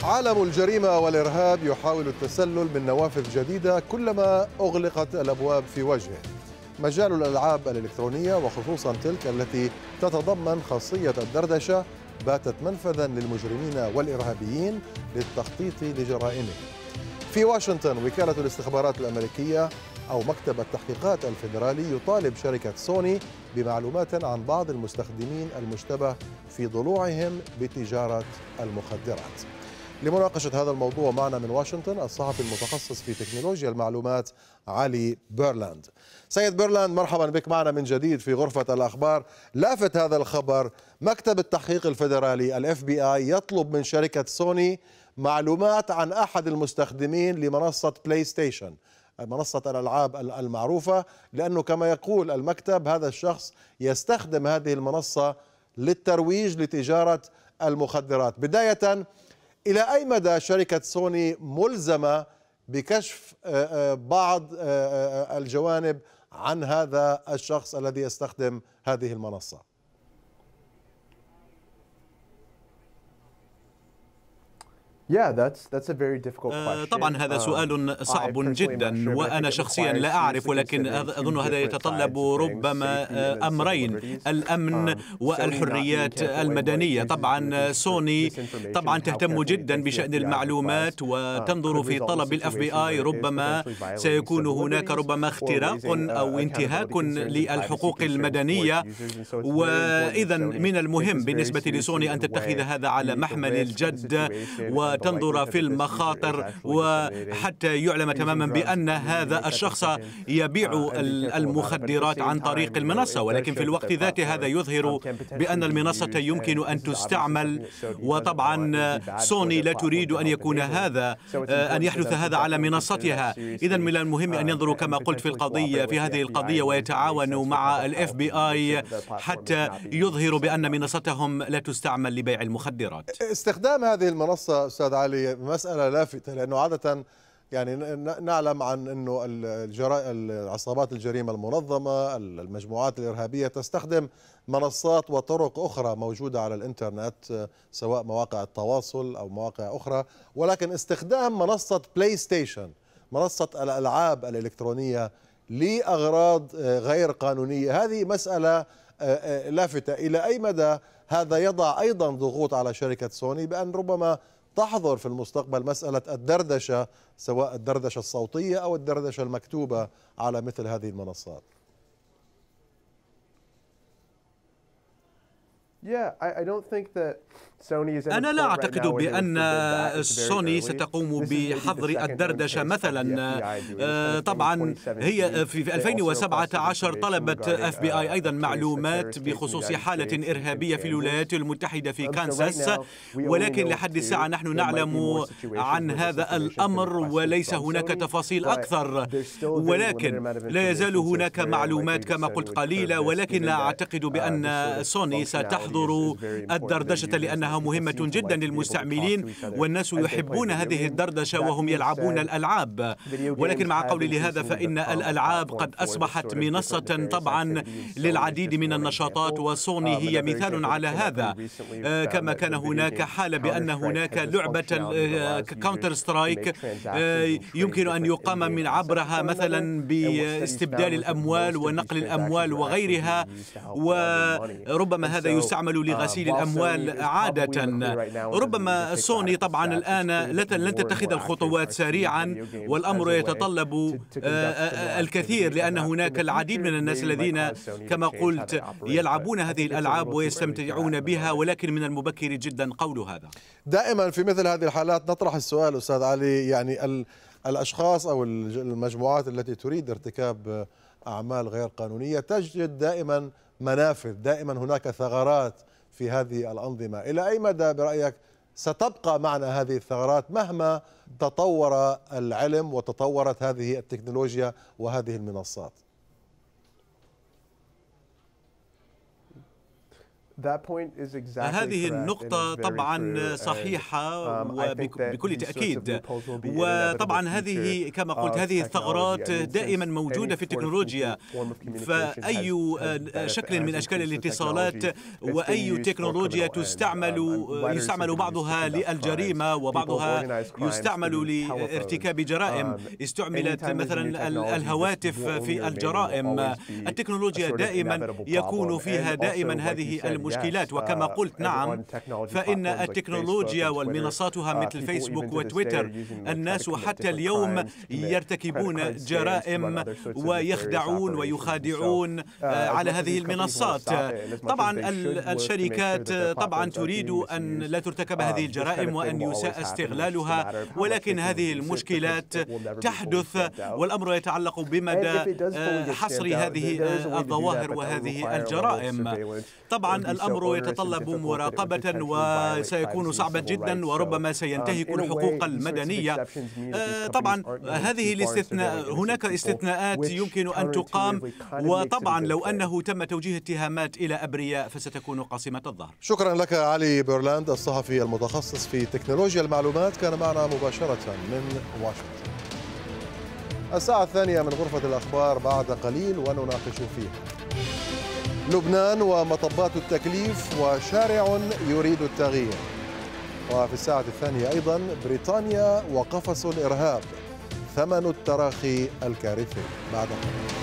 عالم الجريمة والإرهاب يحاول التسلل من نوافذ جديدة كلما أغلقت الأبواب في وجهه. مجال الألعاب الإلكترونية وخصوصا تلك التي تتضمن خاصية الدردشة باتت منفذا للمجرمين والإرهابيين للتخطيط لجرائمهم. في واشنطن وكالة الاستخبارات الأمريكية أو مكتب التحقيقات الفيدرالي يطالب شركة سوني بمعلومات عن بعض المستخدمين المشتبه في ضلوعهم بتجارة المخدرات. لمناقشة هذا الموضوع معنا من واشنطن الصحفي المتخصص في تكنولوجيا المعلومات علي بيرلاند. سيد بيرلاند، مرحبا بك معنا من جديد في غرفة الأخبار. لافت هذا الخبر، مكتب التحقيق الفيدرالي الاف بي اي يطلب من شركة سوني معلومات عن أحد المستخدمين لمنصة بلاي ستيشن، منصة الألعاب المعروفة، لأنه كما يقول المكتب هذا الشخص يستخدم هذه المنصة للترويج لتجارة المخدرات. بداية، إلى أي مدى شركة سوني ملزمة بكشف بعض الجوانب عن هذا الشخص الذي يستخدم هذه المنصة؟ طبعا هذا سؤال صعب جدا، وأنا شخصيا لا أعرف، ولكن أظن هذا يتطلب ربما أمرين: الأمن والحريات المدنية. طبعا سوني طبعا تهتم جدا بشأن المعلومات وتنظر في طلب الاف بي اي. ربما سيكون هناك اختراق أو انتهاك للحقوق المدنية، وإذا من المهم بالنسبة لسوني أن تتخذ هذا على محمل الجد وتنظر في المخاطر، وحتى يعلم تماما بأن هذا الشخص يبيع المخدرات عن طريق المنصة، ولكن في الوقت ذاته هذا يظهر بأن المنصة يمكن أن تستعمل. وطبعا سوني لا تريد أن يكون أن يحدث هذا على منصتها. إذا من المهم أن ينظروا كما قلت في هذه القضية ويتعاونوا مع الاف بي اي حتى يظهروا بأن منصتهم لا تستعمل لبيع المخدرات. استخدام هذه المنصة أستاذ علي مسألة لافتة، لأنه عادة يعني نعلم عن أنه عصابات الجريمة المنظمة، المجموعات الإرهابية تستخدم منصات وطرق أخرى موجودة على الإنترنت، سواء مواقع التواصل أو مواقع أخرى، ولكن استخدام منصة بلاي ستيشن، منصة الألعاب الإلكترونية، لأغراض غير قانونية، هذه مسألة لافتة. إلى أي مدى هذا يضع أيضا ضغوط على شركة سوني بأن ربما تحظر في المستقبل مسألة الدردشة، سواء الدردشة الصوتية أو الدردشة المكتوبة على مثل هذه المنصات؟ أنا لا أعتقد بأن سوني ستقوم بحظر الدردشة مثلا. طبعا هي في 2017 طلبت اف بي اي أيضا معلومات بخصوص حالة إرهابية في الولايات المتحدة في كانساس، ولكن لحد الساعة نحن نعلم عن هذا الأمر وليس هناك تفاصيل أكثر، ولكن لا يزال هناك معلومات كما قلت قليلة. ولكن لا أعتقد بأن سوني ستحظر الدردشة لأنها مهمة جدا للمستعملين، والناس يحبون هذه الدردشة وهم يلعبون الألعاب. ولكن مع قولي لهذا فإن الألعاب قد أصبحت منصة طبعا للعديد من النشاطات، وسوني هي مثال على هذا. كما كان هناك حالة بأن هناك لعبة كاونتر سترايك يمكن أن يقام من عبرها مثلا باستبدال الأموال ونقل الأموال وغيرها، وربما هذا يستعمل لغسيل الأموال عادة. ربما سوني طبعا الآن لن تتخذ الخطوات سريعا، والأمر يتطلب الكثير، لأن هناك العديد من الناس الذين كما قلت يلعبون هذه الألعاب ويستمتعون بها، ولكن من المبكر جدا قول هذا. دائما في مثل هذه الحالات نطرح السؤال أستاذ علي، يعني الأشخاص أو المجموعات التي تريد ارتكاب أعمال غير قانونية تجد دائما منافذ، دائما هناك ثغرات في هذه الأنظمة. إلى أي مدى برأيك ستبقى معنا هذه الثغرات مهما تطور العلم وتطورت هذه التكنولوجيا وهذه المنصات؟ هذه النقطة طبعا صحيحة وبكل تأكيد، وطبعا هذه كما قلت هذه الثغرات دائما موجودة في التكنولوجيا، فأي شكل من أشكال الاتصالات وأي تكنولوجيا يستعمل بعضها للجريمة وبعضها يستعمل لارتكاب جرائم. استعملت مثلا الهواتف في الجرائم. التكنولوجيا دائما يكون فيها دائما هذه المشكلات، وكما قلت نعم، فإن التكنولوجيا والمنصاتها مثل فيسبوك وتويتر الناس حتى اليوم يرتكبون جرائم ويخدعون ويخادعون على هذه المنصات. طبعا الشركات طبعا تريد أن لا ترتكب هذه الجرائم وأن يساء استغلالها، ولكن هذه المشكلات تحدث، والأمر يتعلق بمدى حصر هذه الظواهر وهذه الجرائم. طبعا الأمر يتطلب مراقبة وسيكون صعبا جدا وربما سينتهك الحقوق المدنية. طبعا هذه الاستثناء، هناك استثناءات يمكن أن تقام، وطبعا لو أنه تم توجيه اتهامات إلى أبرياء فستكون قاسمة الظهر. شكرا لك علي بيرلاند الصحفي المتخصص في تكنولوجيا المعلومات، كان معنا مباشرة من واشنطن. الساعة الثانية من غرفة الأخبار بعد قليل ونناقش فيها لبنان ومطبات التكليف وشارع يريد التغيير، وفي الساعة الثانية أيضا بريطانيا وقفص الإرهاب ثمن التراخي الكارثي. بعد قليل.